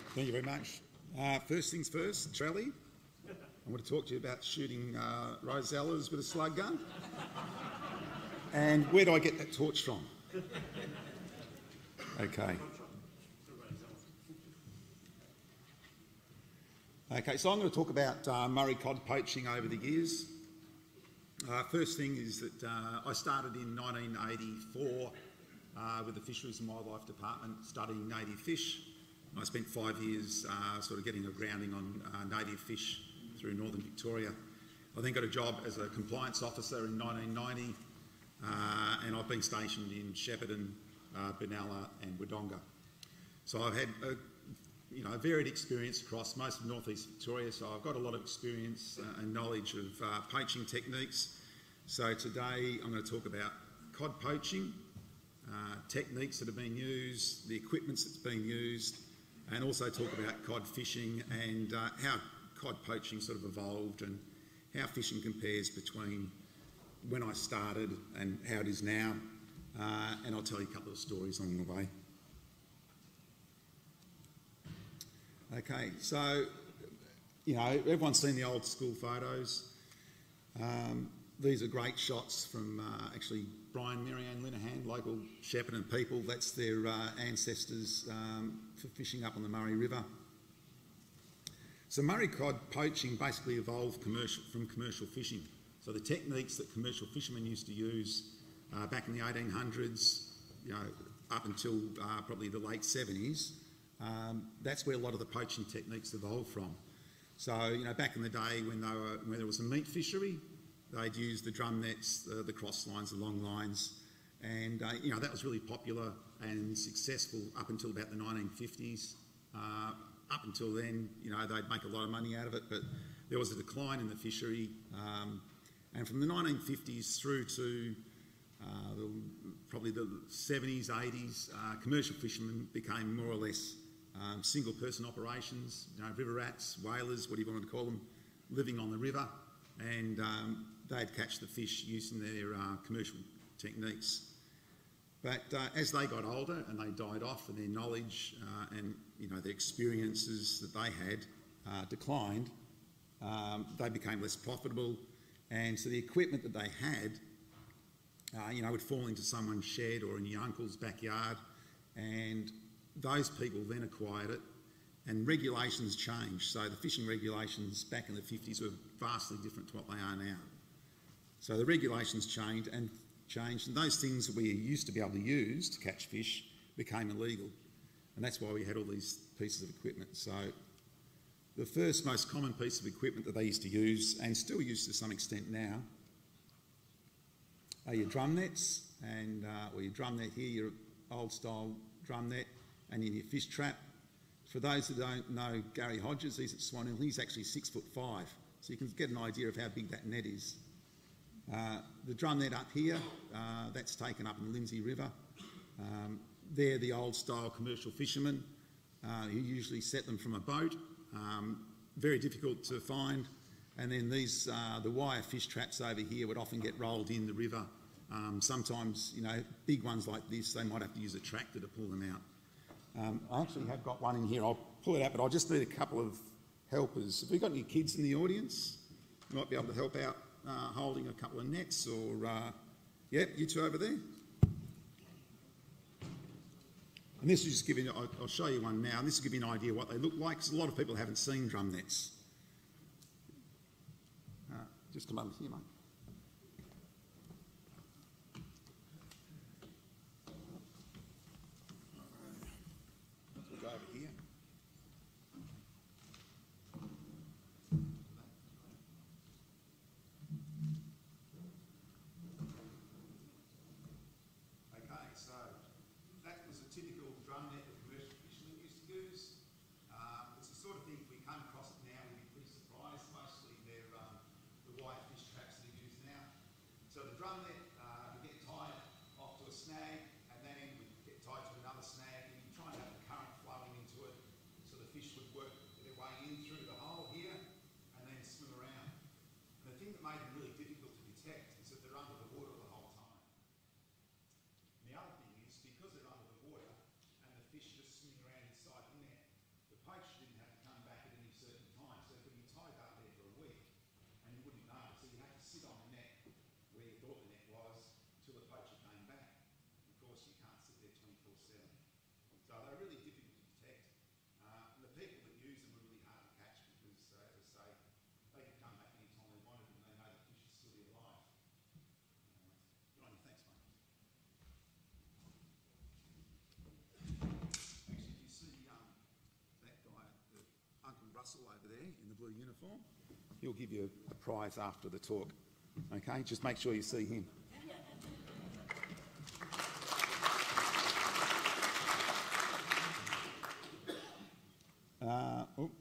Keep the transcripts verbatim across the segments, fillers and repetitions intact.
Thank you very much. Uh, first things first, Trelly, I want to talk to you about shooting uh, rosellas with a slug gun. And where do I get that torch from? Okay. Okay, so I'm going to talk about uh, Murray cod poaching over the years. Uh, first thing is that uh, I started in nineteen eighty-four uh, with the Fisheries and Wildlife Department studying native fish. I spent five years uh, sort of getting a grounding on uh, native fish through northern Victoria. I then got a job as a compliance officer in nineteen ninety, uh, and I've been stationed in Shepparton, uh, Benalla and Wodonga. So I've had a you know, varied experience across most of northeast Victoria, so I've got a lot of experience uh, and knowledge of uh, poaching techniques. So today I'm going to talk about cod poaching, uh, techniques that have been used, the equipment that's been used, and also talk about cod fishing and uh, how cod poaching sort of evolved and how fishing compares between when I started and how it is now. Uh, and I'll tell you a couple of stories along the way. Okay, so, you know, everyone's seen the old school photos. Um, these are great shots from uh, actually Brian, Marianne Linehan, local Shepparton people. That's their uh, ancestors um, for fishing up on the Murray River. So Murray cod poaching basically evolved commercial, from commercial fishing. So the techniques that commercial fishermen used to use uh, back in the eighteen hundreds, you know, up until uh, probably the late seventies, Um, that's where a lot of the poaching techniques evolved from. So, you know, back in the day when, they were, when there was a meat fishery, they'd use the drum nets, the, the cross lines, the long lines, and, uh, you know, that was really popular and successful up until about the nineteen fifties. Uh, up until then, you know, they'd make a lot of money out of it, but there was a decline in the fishery. Um, and from the nineteen fifties through to uh, the, probably the seventies, eighties, uh, commercial fishermen became more or less Um, single-person operations, you know, river rats, whalers, whatever you want to call them, living on the river, and um, they'd catch the fish using their uh, commercial techniques. But uh, as they got older and they died off, and their knowledge uh, and you know the experiences that they had uh, declined, um, they became less profitable, and so the equipment that they had, uh, you know, would fall into someone's shed or in your uncle's backyard, and those people then acquired it, and regulations changed. So the fishing regulations back in the fifties were vastly different to what they are now. So the regulations changed and changed, and those things that we used to be able to use to catch fish became illegal, and that's why we had all these pieces of equipment. So the first most common piece of equipment that they used to use, and still use to some extent now, are your drum nets, and uh, or your drum net here, your old style drum net, and in your fish trap. For those who don't know Gary Hodges, he's at Swan Hill, he's actually six foot five, so you can get an idea of how big that net is. Uh, the drum net up here, uh, that's taken up in the Lindsay River. Um, they're the old style commercial fishermen uh, who usually set them from a boat, um, very difficult to find. And then these, uh, the wire fish traps over here would often get rolled in the river. Um, sometimes, you know, big ones like this, they might have to use a tractor to pull them out. Um, I actually have got one in here. I'll pull it out, but I'll just need a couple of helpers. Have we got any kids in the audience? You might be able to help out uh, holding a couple of nets, or uh, yeah, you two over there. And this is just giving. I'll, I'll show you one now. And this will give you an idea what they look like, because a lot of people haven't seen drum nets. Uh, just come over here, mate. blue uniform. He'll give you a prize after the talk. Okay, just make sure you see him. Uh, oh.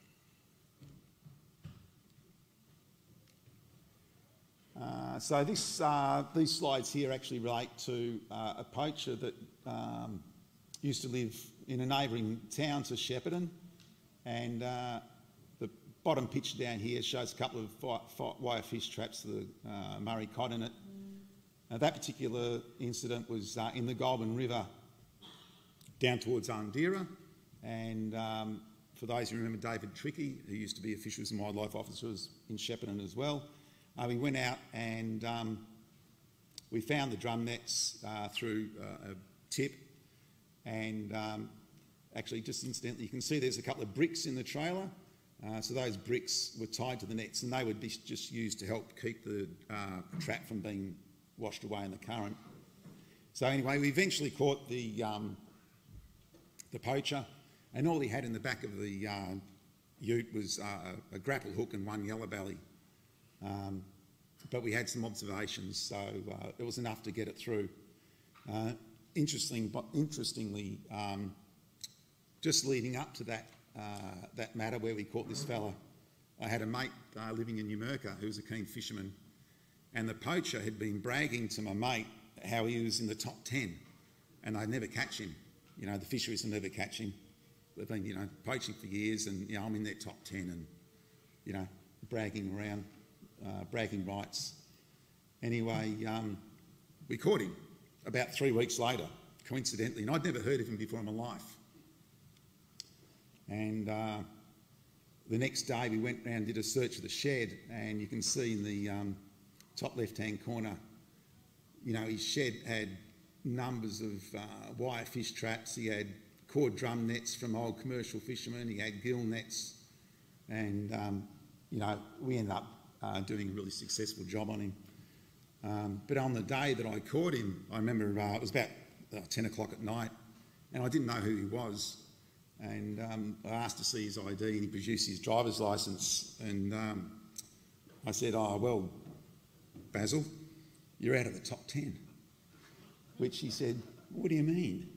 uh, so this, uh, these slides here actually relate to uh, a poacher that um, used to live in a neighbouring town to Shepparton, and uh, the bottom picture down here shows a couple of fi fi wire fish traps with the uh, Murray cod in it. Now, that particular incident was uh, in the Goulburn River down towards Arndira, and um, for those who remember David Trickey, who used to be a Fisheries and Wildlife Officer in Shepparton as well, uh, we went out and um, we found the drum nets uh, through uh, a tip, and um, actually just incidentally you can see there's a couple of bricks in the trailer. Uh, so those bricks were tied to the nets, and they would be just used to help keep the uh, trap from being washed away in the current. So anyway, we eventually caught the, um, the poacher, and all he had in the back of the uh, ute was uh, a grapple hook and one yellow belly. Um, but we had some observations, so uh, it was enough to get it through. Uh, interesting, but interestingly, um, just leading up to that, uh, that matter where we caught this fella, I had a mate uh, living in Numurkah who was a keen fisherman, and the poacher had been bragging to my mate how he was in the top ten, and I'd never catch him. You know, the fisheries will never catch him. They've been, you know, poaching for years, and, you know, I'm in their top ten and, you know, bragging around, uh, bragging rights. Anyway, um, we caught him about three weeks later, coincidentally, and I'd never heard of him before in my life. And uh, the next day we went round and did a search of the shed, and you can see in the um, top left-hand corner, you know, his shed had numbers of uh, wire fish traps. He had cord drum nets from old commercial fishermen. He had gill nets, and um, you know, we ended up uh, doing a really successful job on him. Um, but on the day that I caught him, I remember uh, it was about uh, ten o'clock at night, and I didn't know who he was. And um, I asked to see his I D, and he produced his driver's licence. And um, I said, "Oh well, Basil, you're out of the top ten." Which he said, "What do you mean?"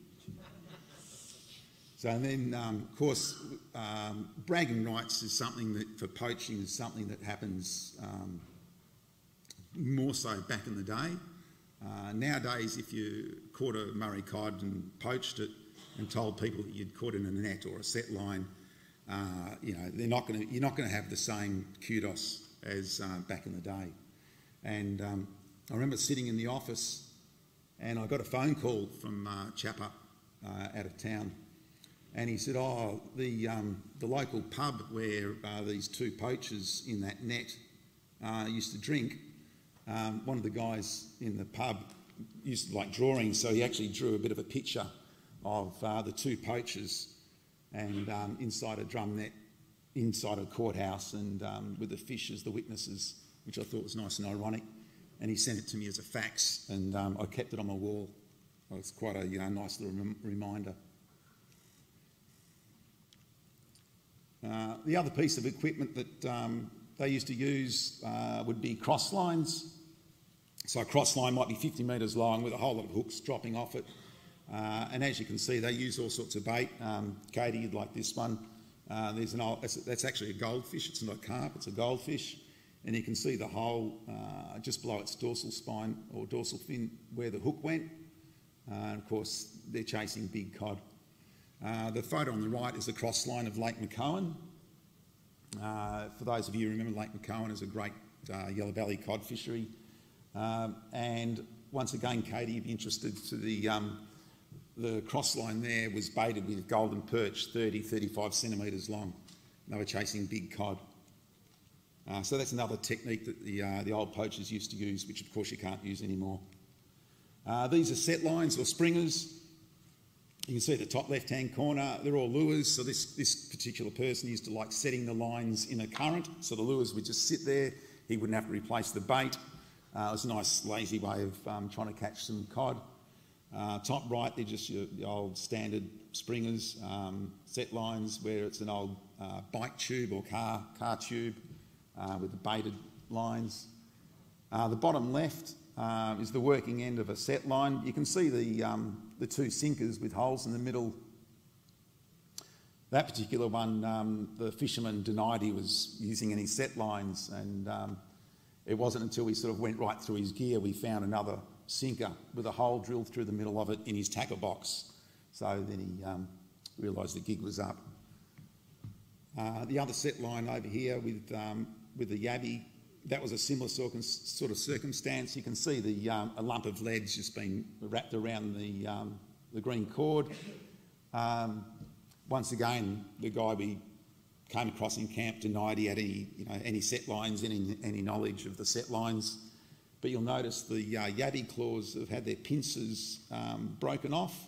So and then, um, of course, um, bragging rights is something that, for poaching, is something that happens um, more so back in the day. Uh, nowadays, if you caught a Murray cod and poached it and told people that you'd caught it in a net or a set line, uh, you know, they're not going to, you're not going to have the same kudos as uh, back in the day. And um, I remember sitting in the office, and I got a phone call from uh, Chapper uh, out of town, and he said, "Oh, the um, the local pub where uh, these two poachers in that net uh, used to drink, um, one of the guys in the pub used to like drawing, so he actually drew a bit of a picture of uh, the two poachers and um, inside a drum net, inside a courthouse, and um, with the fish as the witnesses," which I thought was nice and ironic. And he sent it to me as a fax, and um, I kept it on my wall. It was quite a, you know, nice little rem reminder. Uh, the other piece of equipment that um, they used to use uh, would be cross lines. So a cross line might be fifty metres long with a whole lot of hooks dropping off it. Uh, and as you can see, they use all sorts of bait. Um, Katie, you'd like this one. Uh, there's an old, that's, that's actually a goldfish. It's not a carp, it's a goldfish. And you can see the hole uh, just below its dorsal spine or dorsal fin where the hook went. Uh, and of course, they're chasing big cod. Uh, the photo on the right is a cross line of Lake McCowan. Uh, for those of you who remember, Lake McCowan is a great uh, yellow belly cod fishery. Um, and once again, Katie, if you're interested, to the, um, the cross line there was baited with golden perch, thirty, thirty-five centimetres long. They were chasing big cod. Uh, so that's another technique that the, uh, the old poachers used to use, which of course you can't use anymore. Uh, these are set lines or springers. You can see the top left-hand corner, they're all lures. So this, this particular person used to like setting the lines in a current. So the lures would just sit there. He wouldn't have to replace the bait. Uh, it was a nice lazy way of um, trying to catch some cod. Uh, top right, they're just your, your old standard springers, um, set lines where it's an old uh, bike tube or car, car tube uh, with the baited lines. Uh, the bottom left uh, is the working end of a set line. You can see the, um, the two sinkers with holes in the middle. That particular one, um, the fisherman denied he was using any set lines, and um, it wasn't until we sort of went right through his gear we found another sinker with a hole drilled through the middle of it in his tackle box. So then he um, realised the gig was up. Uh, the other set line over here with, um, with the yabby, that was a similar sort of circumstance. You can see the, um, a lump of lead's just been wrapped around the, um, the green cord. Um, once again, the guy we came across in camp denied he had any, you know, any set lines, any, any knowledge of the set lines. But you'll notice the uh, yabby claws have had their pincers um, broken off.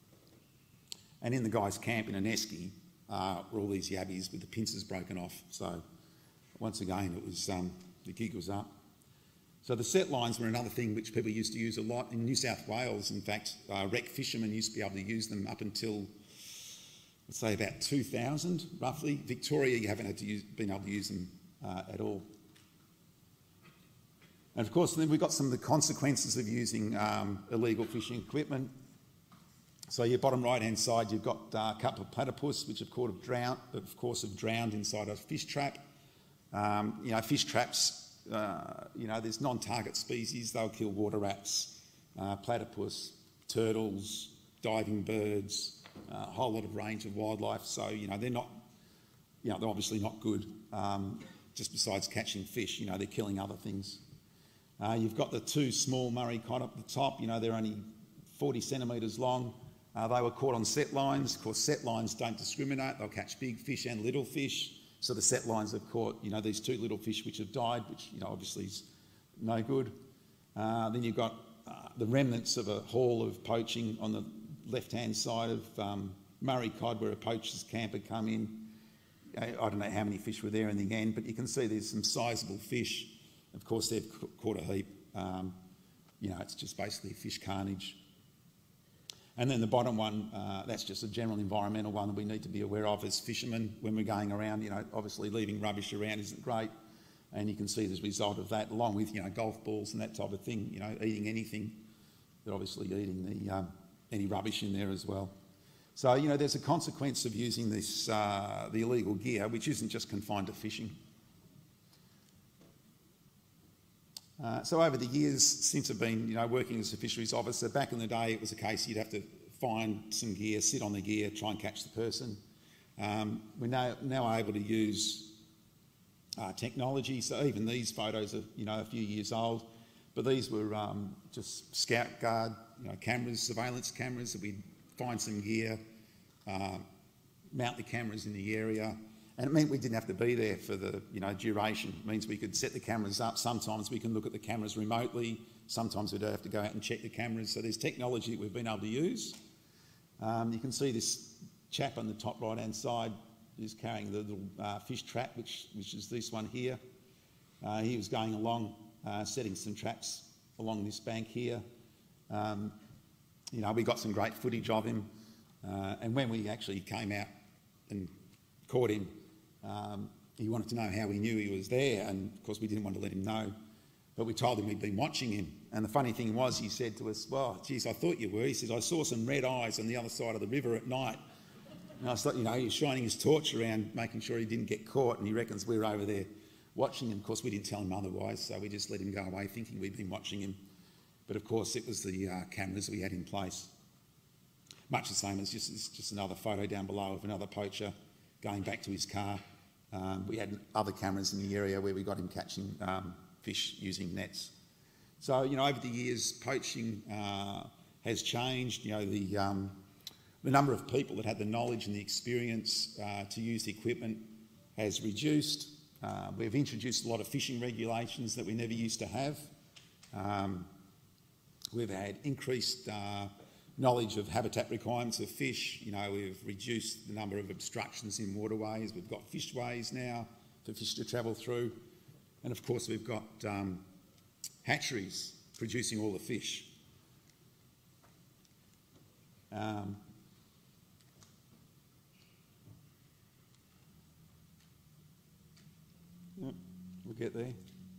And in the guy's camp in an esky uh, were all these yabbies with the pincers broken off. So once again, it was um, the gig was up. So the set lines were another thing which people used to use a lot. In New South Wales, in fact, uh, wreck fishermen used to be able to use them up until, let's say, about two thousand, roughly. Victoria, you haven't had to use, been able to use them uh, at all. And of course, then we've got some of the consequences of using um, illegal fishing equipment. So your bottom right-hand side, you've got uh, a couple of platypus, which of course have drowned, of course have drowned inside a fish trap. Um, you know, fish traps, uh, you know, there's non-target species. They'll kill water rats, uh, platypus, turtles, diving birds, uh, a whole lot of range of wildlife. So, you know, they're not, you know, they're obviously not good. Um, just besides catching fish, you know, they're killing other things. Uh, you've got the two small Murray cod up the top. You know, they're only forty centimetres long. Uh, they were caught on set lines. Of course, set lines don't discriminate. They'll catch big fish and little fish. So the set lines have caught, you know, these two little fish which have died, which, you know, obviously is no good. Uh, then you've got uh, the remnants of a haul of poaching on the left-hand side of um, Murray cod, where a poacher's camp had come in. I, I don't know how many fish were there in the end, but you can see there's some sizable fish. Of course, they've caught a heap. Um, you know, it's just basically fish carnage. And then the bottom one, uh, that's just a general environmental one that we need to be aware of as fishermen when we're going around. You know, obviously leaving rubbish around isn't great. And you can see as a result of that, along with, you know, golf balls and that type of thing, you know, eating anything, they're obviously eating the, um, any rubbish in there as well. So, you know, there's a consequence of using this, uh, the illegal gear, which isn't just confined to fishing. Uh, so over the years, since I've been, you know, working as a fisheries officer, back in the day it was a case you'd have to find some gear, sit on the gear, try and catch the person. Um, we're now, now able to use uh, technology, so even these photos are, you know, a few years old, but these were um, just scout guard, you know, cameras, surveillance cameras that we'd find some gear, uh, mount the cameras in the area. And it meant we didn't have to be there for the, you know, duration. It means we could set the cameras up. Sometimes we can look at the cameras remotely. Sometimes we don't have to go out and check the cameras. So there's technology that we've been able to use. Um, you can see this chap on the top right-hand side is carrying the little uh, fish trap, which, which is this one here. Uh, he was going along, uh, setting some traps along this bank here. Um, you know, we got some great footage of him. Uh, and when we actually came out and caught him, Um, he wanted to know how we knew he was there, and of course we didn't want to let him know, but we told him we'd been watching him. And the funny thing was, he said to us, well, geez, I thought you were. He says, I saw some red eyes on the other side of the river at night. And I thought, you know, he was shining his torch around, making sure he didn't get caught, and he reckons we were over there watching him. Of course, we didn't tell him otherwise, so we just let him go away thinking we'd been watching him. But of course, it was the uh, cameras we had in place. Much the same as just, it's just another photo down below of another poacher going back to his car. Um, we had other cameras in the area where we got him catching um, fish using nets. So, you know, over the years, poaching uh, has changed. You know, the, um, the number of people that had the knowledge and the experience uh, to use the equipment has reduced. Uh, we've introduced a lot of fishing regulations that we never used to have. Um, we've had increased uh, knowledge of habitat requirements of fish. You know, we've reduced the number of obstructions in waterways. We've got fishways now for fish to travel through. And of course, we've got um, hatcheries producing all the fish. Um, yep, we'll get there.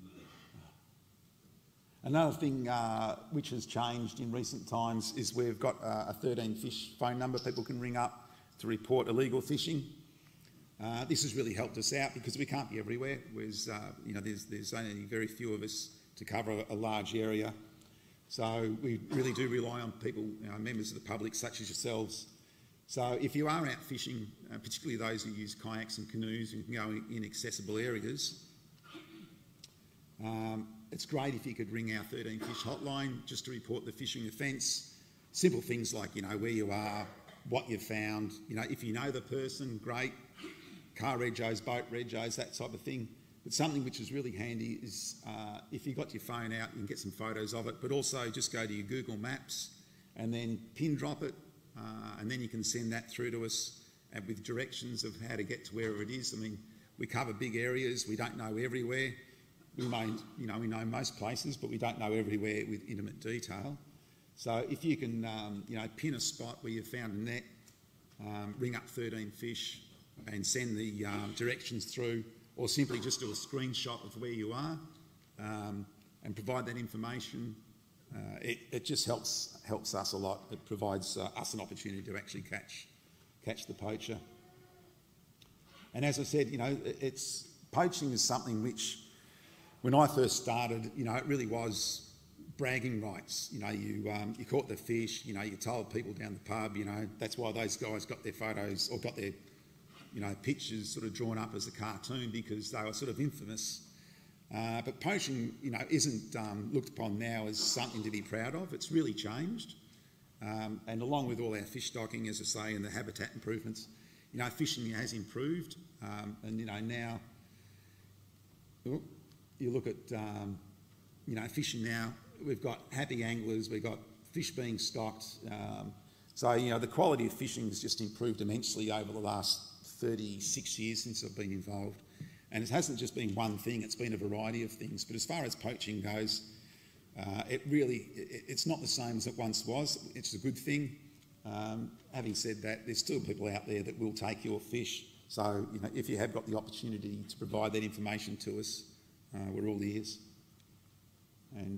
Another thing uh, which has changed in recent times is we've got uh, a thirteen fish phone number people can ring up to report illegal fishing. Uh, this has really helped us out because we can't be everywhere. Whereas, uh, you know, there's, there's only very few of us to cover a, a large area. So we really do rely on people, you know, members of the public such as yourselves. So if you are out fishing, uh, particularly those who use kayaks and canoes and can go in inaccessible areas, um, it's great if you could ring our thirteen fish hotline just to report the fishing offence. Simple things like, you know, where you are, what you've found. You know, if you know the person, great. Car regos, boat regos, that type of thing. But something which is really handy is uh, if you've got your phone out, you can get some photos of it, but also just go to your Google Maps and then pin drop it, uh, and then you can send that through to us uh, with directions of how to get to wherever it is. I mean, we cover big areas, we don't know everywhere. We may, you know, we know most places, but we don't know everywhere with intimate detail. So if you can, um, you know, pin a spot where you found a net, um, ring up thirteen fish and send the um, directions through, or simply just do a screenshot of where you are um, and provide that information, uh, it, it just helps helps us a lot. It provides uh, us an opportunity to actually catch catch the poacher. And as I said, you know, it's poaching is something which, when I first started, you know, it really was bragging rights. You know, you um, you caught the fish. You know, you told people down the pub. You know, that's why those guys got their photos or got their, you know, pictures sort of drawn up as a cartoon because they were sort of infamous. Uh, but poaching, you know, isn't um, looked upon now as something to be proud of. It's really changed. Um, and along with all our fish stocking, as I say, and the habitat improvements, you know, fishing has improved. Um, and, you know, now, oh, you look at, um, you know, fishing now, we've got happy anglers, we've got fish being stocked. Um, so, you know, the quality of fishing has just improved immensely over the last thirty-six years since I've been involved. And it hasn't just been one thing, it's been a variety of things. But as far as poaching goes, uh, it really, it, it's not the same as it once was. It's a good thing. Um, having said that, there's still people out there that will take your fish. So, you know, if you have got the opportunity to provide that information to us, uh, we're all ears. And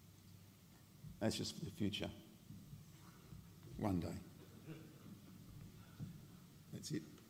that's just for the future. One day. That's it.